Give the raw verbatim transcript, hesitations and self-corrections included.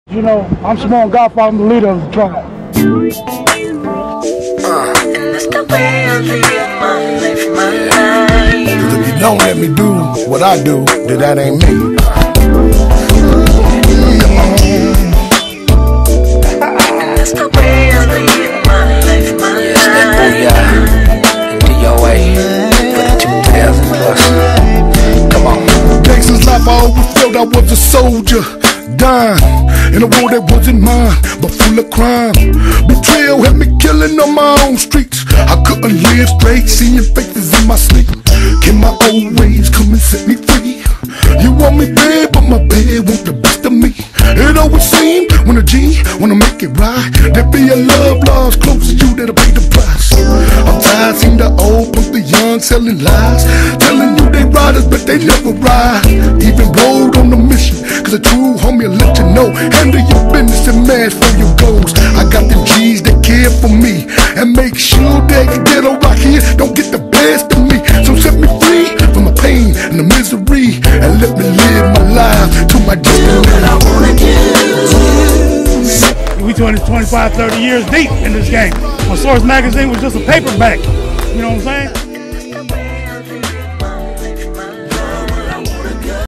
You know, I'm Simone Godfather, I'm the leader of the tribe. Uh, and that's the way I live my life, my life. Cause if you don't let me do what I do, then that ain't me. And that's the way I live my life, my life. It's that Booyah and D O A for the two thousand plus. Come on. Gangsta's life, I always felt I was a soldier. Dying in a war that wasn't mine, but full of crime. Betrayal had me killing on my own streets. I couldn't live straight, seeing faces in my sleep. Can my old ways come and set me free? You want me bad, but my bad want the best of me. It always seemed when a G wanna make it right, there be a love lost close to you that'll pay the price. I'm tired, seen the old put the young selling lies, telling you they riders, but they never ride. Even rode on the mission, cause a true homie will let you know. Handle your business and mash for your goals. I got them G's that care for me and make sure that ghetto rock here don't get the best of me. So set me free from the pain and the misery, and let me live my life to my destiny. We twenty, twenty-five, thirty years deep in this game. When Source Magazine was just a paperback. You know what I'm saying?